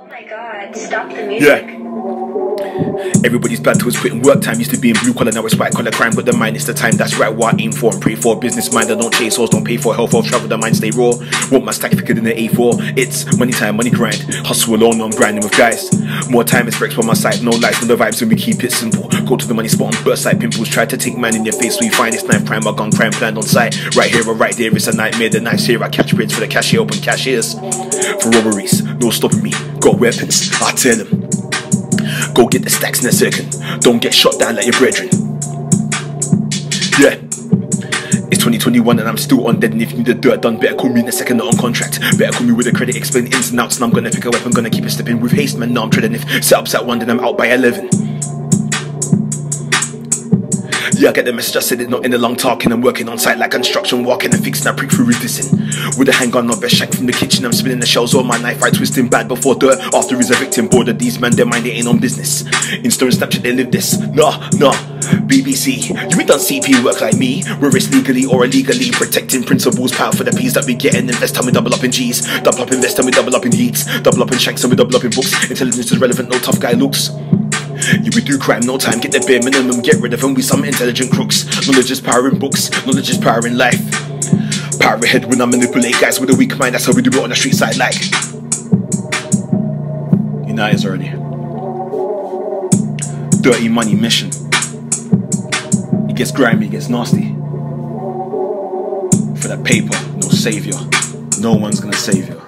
Oh my god, stop the music. Yeah. Everybody's banter was quitting work time. Used to be in blue collar, now it's white collar crime. But the mind is the time, that's right what I aim for and pray for. Business mind, I don't chase horse, don't pay for health or travel, the mind stay raw. Want my stack thicker than the A4. It's money time, money grind. Hustle alone, I'm grinding with guys. More time is bricks on my side, no lights, no the vibes when we keep it simple. Go to the money spot on burst like pimples. Try to take man in your face, so you find it's knife crime, my gun crime planned on sight. Right here or right there, it's a nightmare. The knife's here, I catch bids for the cashier, open cashiers. For robberies, no stopping me, got weapons, I tell them. Go get the stacks in a second. Don't get shot down like your brethren. Yeah. It's 2021 and I'm still on dead. And if you need the dirt done, better call me in a second, not on contract. Better call me with a credit, explain ins and outs. And I'm gonna pick a weapon, gonna keep it slipping with haste, man. Now I'm treading. If setup's at 1, then I'm out by 11. Yeah, I get the message, I said it, not in a long talking. I'm working on site like construction, walking and fixing. I prick through reducing. With a handgun, not best shank from the kitchen. I'm spinning the shells on my knife, I twisting bad before dirt. After is a victim, bored of these man, their mind, they ain't on business. Insta and Snapchat, they live this. Nah. BBC, you ain't done CP work like me. Where it's legally or illegally. Protecting principles, power for the P's that we get and invest time we double up in G's. Double up invest time we double up in heats. Double up in shanks and we double up in books. Intelligence is relevant, no tough guy looks. Yeah, we do crime, no time, get the bare minimum, get rid of them, we some intelligent crooks. Knowledge is power in books, knowledge is power in life. Power ahead when I manipulate guys with a weak mind, that's how we do it on the street side like. You know it's already. Dirty money mission. It gets grimy, it gets nasty. For that paper, no savior. No one's gonna save you.